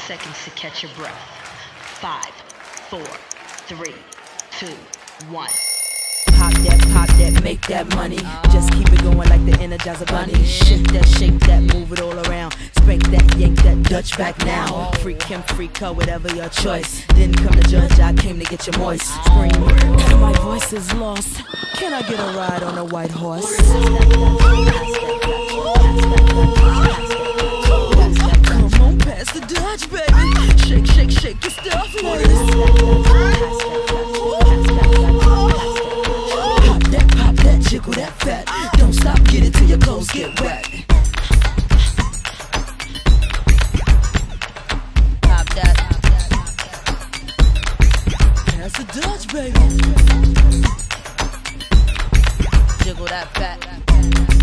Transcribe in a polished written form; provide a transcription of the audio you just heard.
seconds to catch your breath. 5, 4, 3, 2, 1. Pop that, make that money. Just keep it going like the Energizer Bunny. Shift that, shake that, move it all around. Spank that, yank that, Dutch back now. Freak him, freak her, whatever your choice. Didn't come to judge, I came to get you moist. Scream, my voice is lost. Can I get a ride on a white horse? Come on, pass the Dutch, baby. Shake, shake, shake your stuff, ladies. Jiggle that fat. Don't stop, get it till your clothes get wet. Pop that. Pass the Dutch, baby. Jiggle that fat.